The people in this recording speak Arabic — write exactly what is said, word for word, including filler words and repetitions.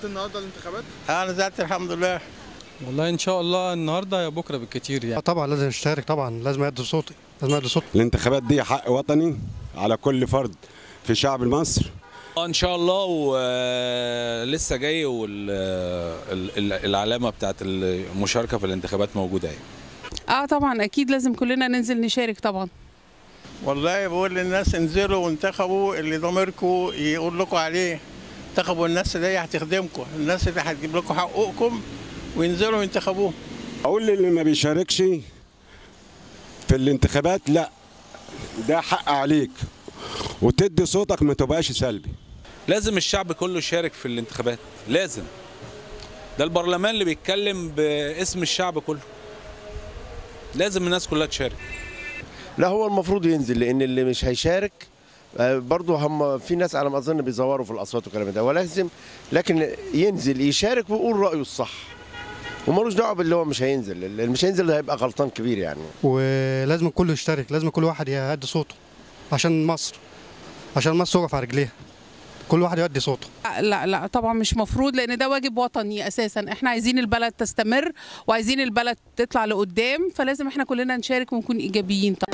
نزلت النهارده الانتخابات؟ اه نزلت الحمد لله. والله ان شاء الله النهارده يا بكره بالكتير يعني. طبعا لازم اشترك، طبعا لازم ادي صوتي، لازم ادي صوتي. الانتخابات دي حق وطني على كل فرد في شعب مصر. اه ان شاء الله، ولسه جاي، والعلامه بتاعت المشاركه في الانتخابات موجوده اهي. اه طبعا اكيد لازم كلنا ننزل نشارك طبعا. والله بقول للناس انزلوا وانتخبوا اللي ضميركم يقول لكم عليه. انتخبوا الناس اللي هي هتخدمكم، الناس اللي هتجيب لكم حقوقكم، وينزلوا ينتخبوه. اقول للي ما بيشاركش في الانتخابات لا، ده حق عليك وتدي صوتك، ما تبقاش سلبي. لازم الشعب كله يشارك في الانتخابات، لازم. ده البرلمان اللي بيتكلم باسم الشعب كله، لازم الناس كلها تشارك. لا هو المفروض ينزل، لان اللي مش هيشارك برضه هم في ناس على ما اظن بيزوروا في الاصوات والكلام ده، ولازم لكن ينزل يشارك ويقول رايه الصح، ومالوش دعوه باللي هو مش هينزل. اللي مش هينزل ده هيبقى غلطان كبير يعني. ولازم الكل يشترك، لازم كل واحد يهدي صوته عشان مصر، عشان مصر تقف على رجليها، كل واحد يؤدي صوته. لا لا طبعا مش مفروض، لان ده واجب وطني اساسا. احنا عايزين البلد تستمر وعايزين البلد تطلع لقدام، فلازم احنا كلنا نشارك ونكون ايجابيين طبعا.